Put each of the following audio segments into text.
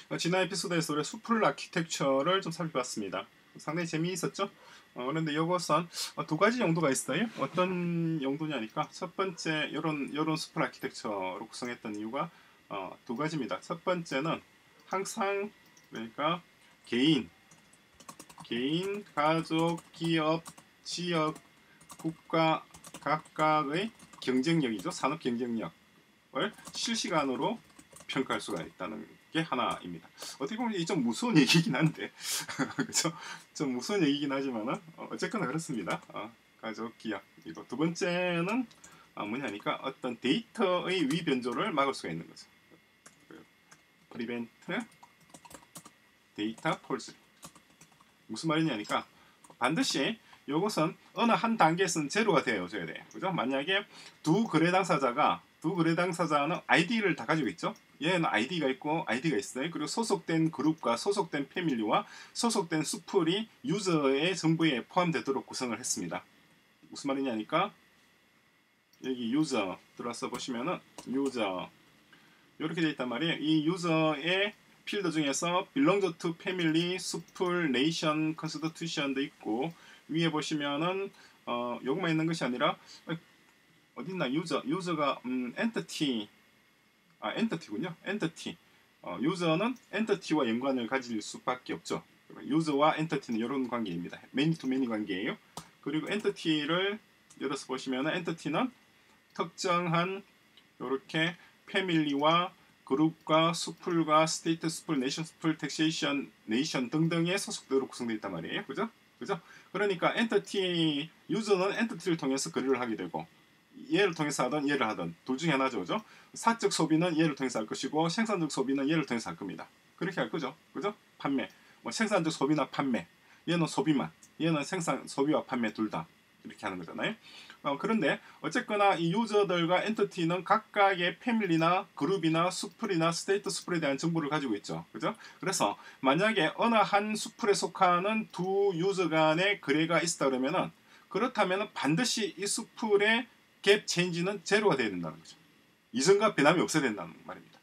지난 에피소드에서 우리 수풀 아키텍처를 좀 살펴봤습니다. 상당히 재미있었죠? 그런데 이것은 두 가지 용도가 있어요. 어떤 용도냐니까 첫 번째 이런 수풀 아키텍처로 구성했던 이유가 두 가지입니다. 첫 번째는 항상 그러니까 개인, 가족, 기업, 지역, 국가 각각의 경쟁력이죠. 산업 경쟁력을 실시간으로 평가할 수가 있다는 게 하나입니다. 어떻게 보면 이 좀 무서운 얘기긴 한데 그렇죠? 좀 무서운 얘기긴 하지만은 어쨌거나 그렇습니다. 가족 기업 이거 두 번째는 뭐냐니까 어떤 데이터의 위변조를 막을 수가 있는 거죠. 프리벤트 데이터 폴스 무슨 말이냐니까 반드시 이것은 어느 한 단계에서는 제로가 되어줘야 돼요. 그죠? 만약에 두 거래 당사자는 아이디를 다 가지고 있죠. 얘는 아이디가 있고 아이디가 있어요. 그리고 소속된 그룹과 소속된 패밀리와 소속된 수풀이 유저의 정보에 포함되도록 구성을 했습니다. 무슨 말이냐니까 여기 유저 들어와서 보시면은 유저 이렇게 되어 있단 말이에요. 이 유저의 필드 중에서 belong to family, 수풀, nation, constitution도 있고 위에 보시면은 요것만 있는 것이 아니라 어딨나 유저가 entity 엔티티군요. 엔티티 유저는 엔티티와 연관을 가질 수밖에 없죠. 유저와 엔티티는 이런 관계입니다. 매니 투 매니 관계예요. 그리고 엔티티를 열어서 보시면 엔티티는 특정한 이렇게 패밀리와 그룹과 수풀과 스테이트 수풀, 네이션 수풀, 텍세이션, 네이션 등등의 소속대로 구성되어 있단 말이에요. 그죠? 그러니까 엔티티 유저는 엔티티를 통해서 거래를 하게 되고 얘를 통해서 하든 얘를 하든 둘 중에 하나죠. 그죠? 사적 소비는 얘를 통해서 할 것이고 생산적 소비는 얘를 통해서 할 겁니다. 그렇게 할 거죠. 그죠? 판매. 생산적 소비나 판매. 얘는 소비만. 얘는 생산, 소비와 판매 둘 다. 이렇게 하는 거잖아요. 그런데 어쨌거나 이 유저들과 엔티티는 각각의 패밀리나 그룹이나 수풀이나 스테이트 수풀에 대한 정보를 가지고 있죠. 그죠? 그래서 만약에 어느 한 수풀에 속하는 두 유저 간의 거래가 있다 그러면은 그렇다면 반드시 이 수풀의 갭 체인지는 제로가 되어야 된다는 거죠. 이전과 변함이 없어야 된다는 말입니다.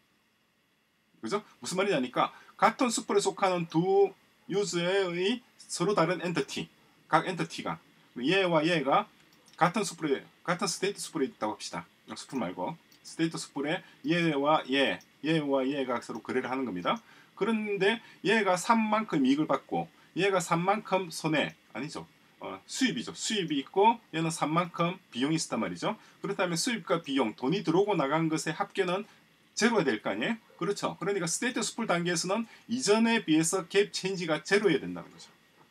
그죠? 무슨 말이냐니까 같은 수풀에 속하는 두 유저의 서로 다른 엔티티, 각 엔티티가 얘와 얘가 같은 스테이트 수풀에 있다고 합시다. 수풀 말고 스테이트 수풀에 얘와 얘가 서로 거래를 하는 겁니다. 그런데 얘가 3만큼 이익을 받고 얘가 3만큼 손해 아니죠. 수입이죠. 수입이 있고 얘는 3만큼 비용이 있단 말이죠. 그렇다면 수입과 비용, 돈이 들어오고 나간 것의 합계는 제로가 될 거 아니에요? 그렇죠. 그러니까 스테이트 수풀 단계에서는 이전에 비해서 갭 체인지가 제로여야 된다는 거죠.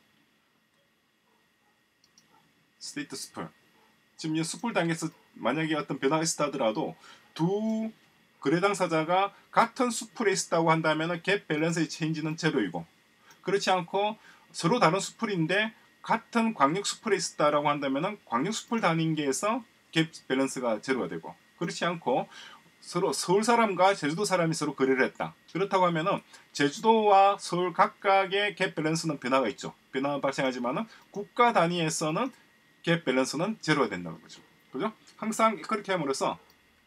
스테이트 수풀. 지금 이 수풀 단계에서 만약에 어떤 변화가 있었다 하더라도 두 거래 당사자가 같은 수풀에 있었다고 한다면 갭 밸런스의 체인지는 제로이고 그렇지 않고 서로 다른 수풀인데 같은 광역 수풀에 있었다라고 한다면 광역 수풀 단계에서 갭 밸런스가 제로가 되고 그렇지 않고 서로 서울 사람과 제주도 사람이 서로 거래를 했다. 그렇다고 하면은 제주도와 서울 각각의 갭 밸런스는 변화가 있죠. 변화가 발생하지만은 국가 단위에서는 갭 밸런스는 제로가 된다는 거죠. 그죠? 항상 그렇게 함으로써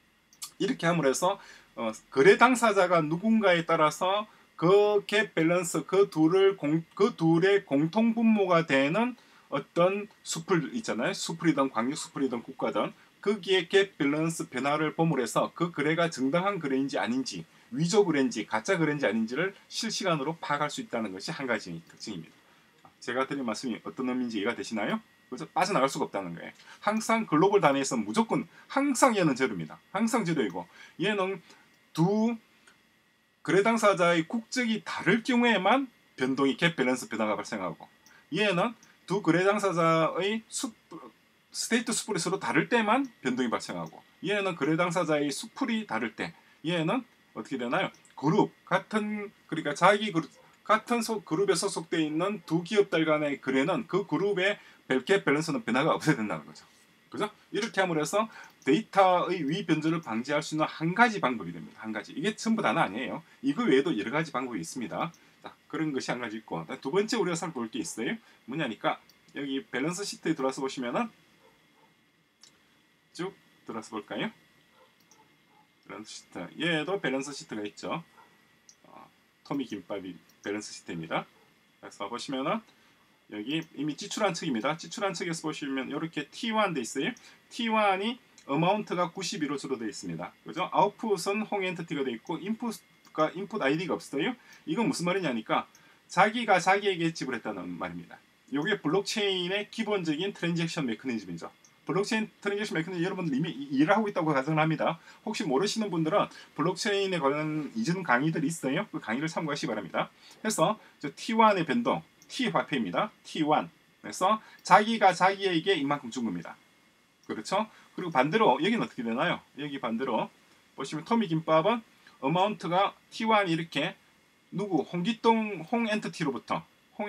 거래 당사자가 누군가에 따라서 그 갭 밸런스 그 둘의 공통 분모가 되는 어떤 수풀 있잖아요. 수풀이든 광역 수풀이든 국가든 거기에 갭 밸런스 변화를 봄으로해서 그 거래가 정당한 거래인지 아닌지 위조 거래인지 가짜 거래인지 아닌지를 실시간으로 파악할 수 있다는 것이 한 가지 특징입니다. 제가 드린 말씀이 어떤 의미인지 이해가 되시나요? 그래서 빠져나갈 수가 없다는 거예요. 항상 글로벌 단위에서 무조건 항상 얘는 제로입니다. 항상 제로이고 얘는 두 거래 당사자의 국적이 다를 경우에만 변동이 갭 밸런스 변화가 발생하고 얘는 두 거래 당사자의 스테이트 수풀이 서로 다를 때만 변동이 발생하고 얘는 거래 당사자의 수풀이 다를 때 얘는 어떻게 되나요? 그러니까 자기 같은 그룹에 소속되어 있는 두 기업들 간의 거래는 그 그룹의 갭 밸런스는 변화가 없어야 된다는 거죠. 그죠? 이렇게 함으로 해서 데이터의 위변조를 방지할 수 있는 한 가지 방법이 됩니다. 한 가지. 이게 전부 다는 아니에요. 이거 외에도 여러 가지 방법이 있습니다. 자, 그런 것이 한 가지 있고 두 번째 우리가 살펴볼 게 있어요. 뭐냐니까 여기 밸런스 시트에 들어와서 보시면은 쭉 들어와서 볼까요? 밸런스 시트. 얘도 밸런스 시트가 있죠. 토미 김밥이 밸런스 시트입니다. 그래서 보시면은 여기 이미 지출한 측입니다. 지출한 측에서 보시면 이렇게 T1 돼 있어요. T1이 어마운트가 92로 줄어들어 있습니다. 그죠? 아웃풋은 홍 엔티티가 돼 있고 인풋과 인풋 아이디가 없어요. 이건 무슨 말이냐니까 자기가 자기에게 지불했다는 말입니다. 이게 블록체인의 기본적인 트랜잭션 메커니즘이죠. 블록체인 트랜잭션 메커니즘 여러분들 이미 일을 하고 있다고 가정을 합니다. 혹시 모르시는 분들은 블록체인에 관한 이전 강의들이 있어요. 그 강의를 참고하시기 바랍니다. 그래서 T1의 변동, T 화폐입니다. T1. 그래서 자기가 자기에게 이만큼 준 겁니다. 그렇죠? 그리고 반대로 여기는 어떻게 되나요? 여기 반대로 보시면 토미 김밥은 어마운트가 T1이 이렇게 누구 홍기동 홍 엔티티로부터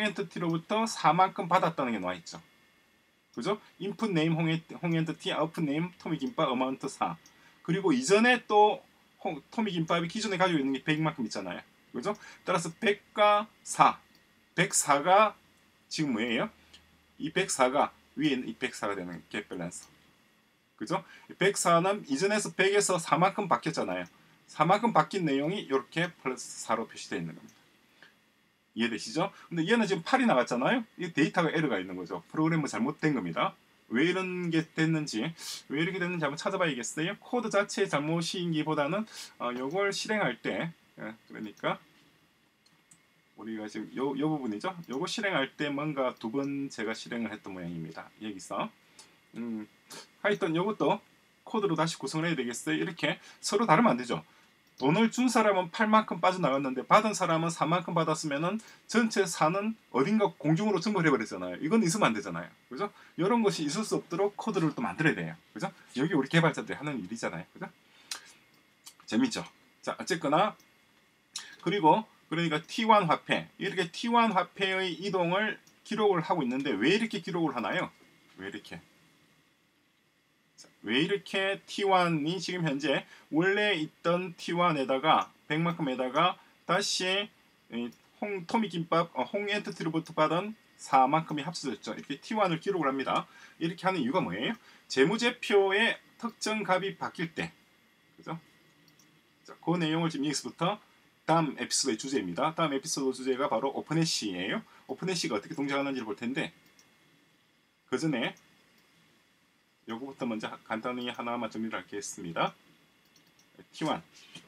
4만큼 받았다는 게 나와 있죠. 그죠? 인풋 네임 홍 엔티티, 아웃풋 네임 토미 김밥 어마운트 4. 그리고 이전에 또 토미 김밥이 기존에 가지고 있는 게 100만큼 있잖아요. 그죠? 따라서 100과 4. 104가 지금 뭐예요? 이 104가 위에 있는 이 104가 되는 갭 밸런스. 그죠? 104는 이전에서 100에서 4만큼 바뀌었잖아요. 4만큼 바뀐 내용이 이렇게 플러스 4로 표시되어 있는 겁니다. 이해되시죠? 근데 얘는 지금 8이 나갔잖아요. 이 데이터가 에러가 있는 거죠. 프로그램은 잘못된 겁니다. 왜 이런 게 됐는지, 왜 이렇게 됐는지 한번 찾아봐야겠어요. 코드 자체의 잘못이기보다는 요걸 실행할 때, 그러니까 우리가 지금 요 부분이죠. 요거 실행할 때 뭔가 두 번 제가 실행을 했던 모양입니다. 여기서 하여튼 요것도 코드로 다시 구성을 해야 되겠어요. 이렇게 서로 다르면 안 되죠. 돈을 준 사람은 8만큼 빠져나갔는데 받은 사람은 4만큼 받았으면은 전체 4는 어딘가 공중으로 증발해버렸잖아요. 이건 있으면 안 되잖아요. 그죠? 이런 것이 있을 수 없도록 코드를 또 만들어야 돼요. 그죠? 여기 우리 개발자들이 하는 일이잖아요. 그죠? 재밌죠? 자, 어쨌거나 그리고 그러니까 T1 화폐 이렇게 T1 화폐의 이동을 기록을 하고 있는데 왜 이렇게 기록을 하나요? 왜 이렇게 T1이 지금 현재 원래 있던 T1에다가 100만큼에다가 다시 토미 김밥 홍 엔티티로부터 받은 4만큼이 합쳐졌죠. 이렇게 T1을 기록을 합니다. 이렇게 하는 이유가 뭐예요? 재무제표의 특정 값이 바뀔 때, 그죠? 자, 그 내용을 지금 여기서부터 다음 에피소드의 주제입니다. 다음 에피소드 주제가 바로 오픈해시예요. 오픈해시가 어떻게 동작하는지를 볼 텐데 그 전에 요거부터 먼저 간단히 하나만 정리를 하겠습니다. T1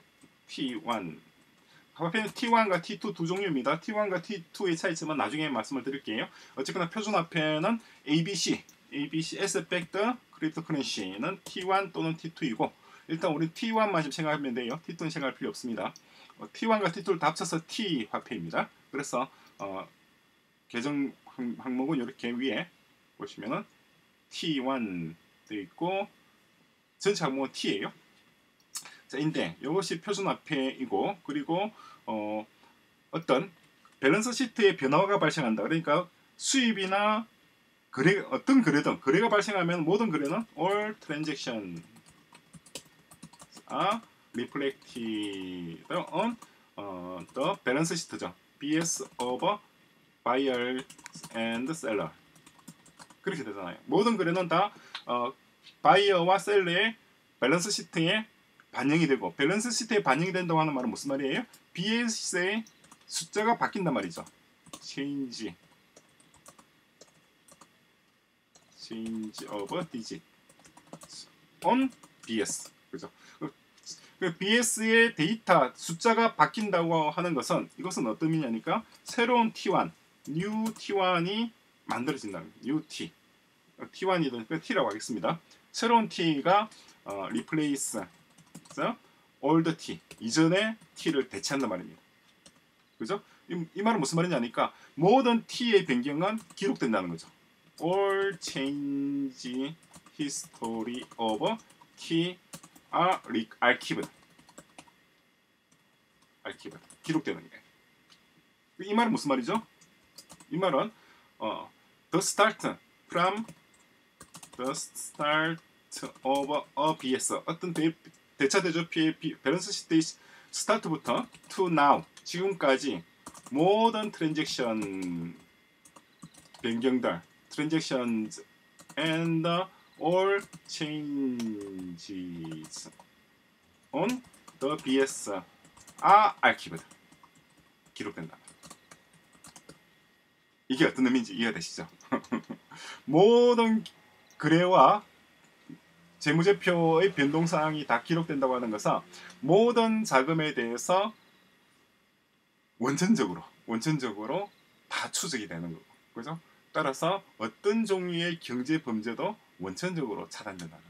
화폐는 T1과 T2 두 종류입니다. T1과 T2의 차이점은 나중에 말씀을 드릴게요. 어쨌거나 표준화폐는 ABC S펙터 크립토커런시는 T1 또는 T2이고 일단 우리 T1만 좀 생각하면 돼요. T2는 생각할 필요 없습니다. T1과 T2를 다 합쳐서 T 화폐입니다. 그래서 계정 항목은 이렇게 위에 보시면은 T1 되어 있고 전체 항목은 T예요. 자, 인데 이것이 표준화폐이고 그리고 어떤 밸런스 시트의 변화가 발생한다. 그러니까 수입이나 거래 어떤 거래든 거래가 발생하면 모든 거래는 all transaction are reflected on the balance sheet죠. BS of buyer and seller 그렇게 되잖아요. 모든 거래는 다 바이어와 셀러의 밸런스 시트에 반영이 되고 밸런스 시트에 반영이 된다고 하는 말은 무슨 말이에요? BS의 숫자가 바뀐단 말이죠. change of digit on BS 그죠? 그 BS의 데이터 숫자가 바뀐다고 하는 것은 이것은 어떤 의미냐니까 새로운 T1, new T1이 만들어진다는 new T, T1이든 T라고 하겠습니다. 새로운 T가 replace old T, 이전의 T를 대체한단 말입니다. 그죠? 이 말은 무슨 말이냐니까 모든 T의 변경은 기록된다는 거죠. All change history of T are archived. 기록되는 게. 이 말은 무슨 말이죠? 이 말은 the start of a BS 어떤 대차 대조표의 밸런스 시트의 스타트부터 to now 지금까지 모든 트랜잭션 변경들 transactions and all changes on the BS are archived. 기록된다. 이게 어떤 의미인지 이해가 되시죠? 모든 거래와 재무제표의 변동사항이 다 기록된다고 하는 것은 모든 자금에 대해서 원천적으로 다 추적이 되는 거고, 그죠? 따라서 어떤 종류의 경제 범죄도 원천적으로 차단된다는